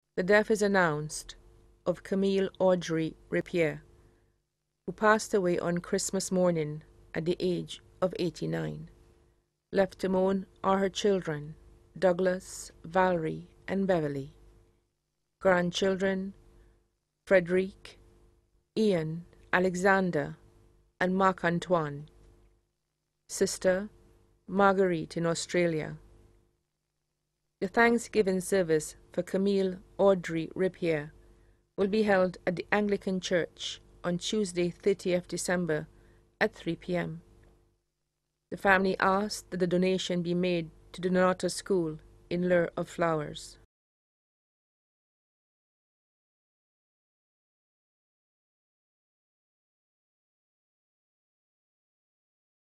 The death is announced of Camille Audrey Rapier, who passed away on Christmas morning at the age of 89. Left to mourn are her children, Douglas, Valerie, and Beverly. Grandchildren, Frederic, Ian, Alexander, and Marc-Antoine. Sister, Marguerite in Australia. The Thanksgiving service for Camille Audrey Rapier will be held at the Anglican Church on Tuesday, 30th December at 3 p.m. The family asked that the donation be made to the Donatus School in lieu of flowers.